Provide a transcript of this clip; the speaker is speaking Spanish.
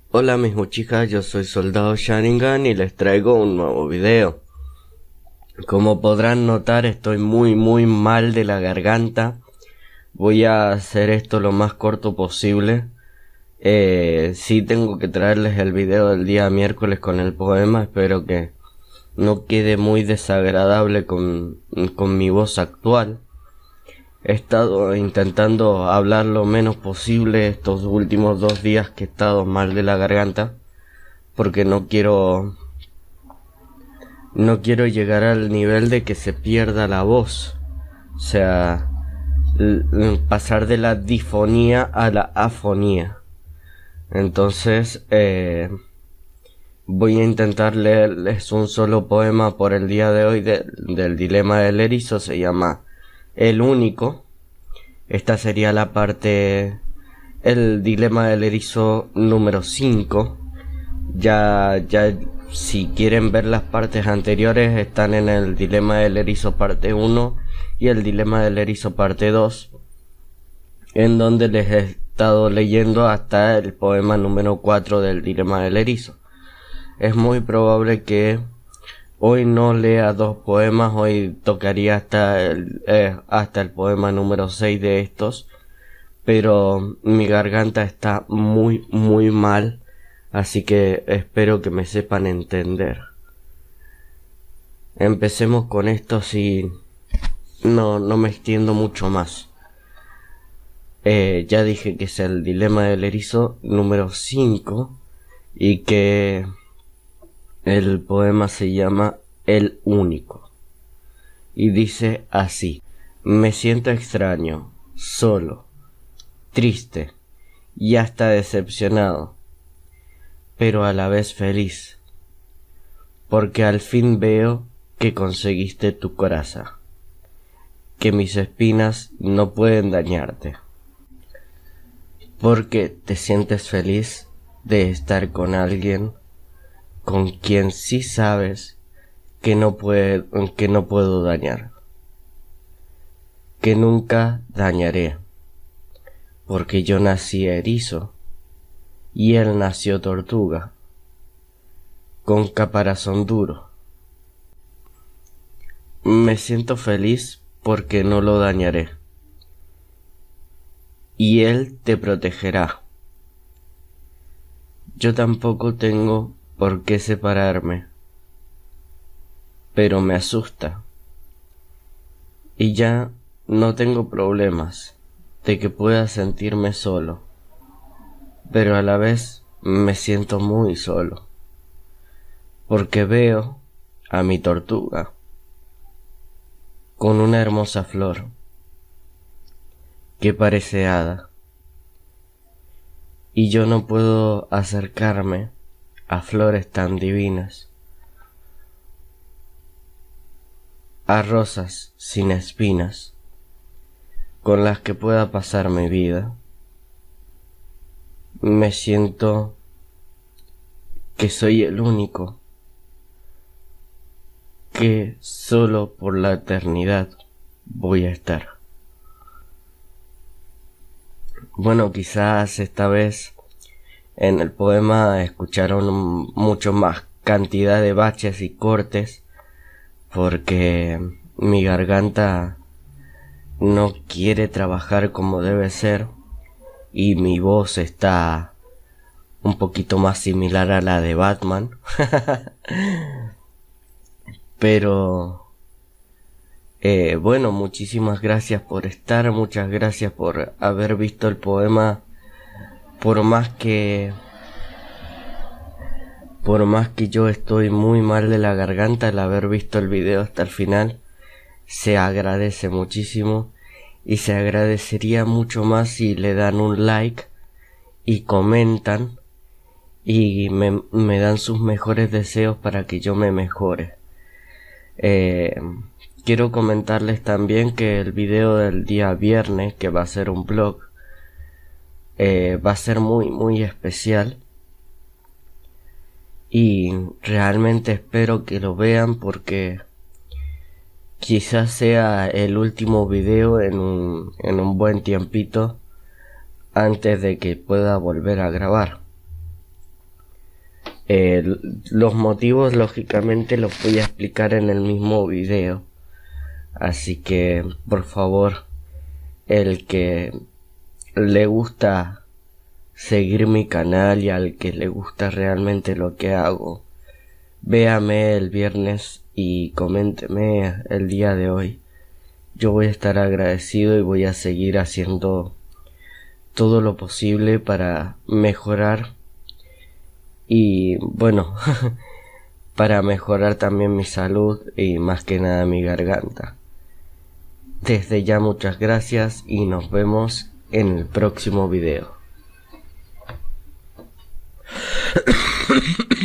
Hola mis chicas, yo soy Soldado Sharingan y les traigo un nuevo video. Como podrán notar, estoy muy mal de la garganta. Voy a hacer esto lo más corto posible. Sí tengo que traerles el video del día miércoles con el poema. Espero que no quede muy desagradable con mi voz actual. He estado intentando hablar lo menos posible estos últimos 2 días que he estado mal de la garganta, porque no quiero llegar al nivel de que se pierda la voz. O sea, pasar de la difonía a la afonía. Entonces, voy a intentar leerles un solo poema por el día de hoy del dilema del erizo. Se llama El Único. Esta sería la parte, el dilema del erizo número 5. Ya, si quieren ver las partes anteriores, están en el dilema del erizo parte 1 y el dilema del erizo parte 2, en donde les he estado leyendo hasta el poema número 4 del dilema del erizo. Es muy probable que hoy no lea 2 poemas, hoy tocaría hasta el poema número 6 de estos, pero mi garganta está muy mal, así que espero que me sepan entender. Empecemos con esto, si no me extiendo mucho más. Ya dije que es el dilema del erizo número 5 y que el poema se llama El Único. Y dice así: me siento extraño, solo, triste y hasta decepcionado, pero a la vez feliz, porque al fin veo que conseguiste tu coraza, que mis espinas no pueden dañarte, porque te sientes feliz de estar con alguien con quien sí sabes que no puedo dañar, que nunca dañaré, porque yo nací erizo y él nació tortuga, con caparazón duro. Me siento feliz porque no lo dañaré, y él te protegerá. Yo tampoco tengo por qué separarme, pero me asusta, y ya no tengo problemas de que pueda sentirme solo, pero a la vez me siento muy solo, porque veo a mi tortuga con una hermosa flor que parece hada, y yo no puedo acercarme a flores tan divinas, a rosas sin espinas con las que pueda pasar mi vida. Me siento que soy el único, que solo por la eternidad voy a estar. Bueno, quizás esta vez en el poema escucharon mucho más cantidad de baches y cortes, porque mi garganta no quiere trabajar como debe ser y mi voz está un poquito más similar a la de Batman. Pero bueno, muchísimas gracias por estar, muchas gracias por haber visto el poema. Por más que yo estoy muy mal de la garganta, el haber visto el video hasta el final se agradece muchísimo, y se agradecería mucho más si le dan un like y comentan y me dan sus mejores deseos para que yo me mejore. Quiero comentarles también que el video del día viernes, que va a ser un vlog, va a ser muy especial, y realmente espero que lo vean, porque quizás sea el último video en un buen tiempito antes de que pueda volver a grabar. Los motivos lógicamente los voy a explicar en el mismo video, así que por favor, el que le gusta seguir mi canal y al que le gusta realmente lo que hago, véame el viernes y coménteme el día de hoy. Yo voy a estar agradecido y voy a seguir haciendo todo lo posible para mejorar y bueno, para mejorar también mi salud y más que nada mi garganta. Desde ya muchas gracias y nos vemos en el próximo video.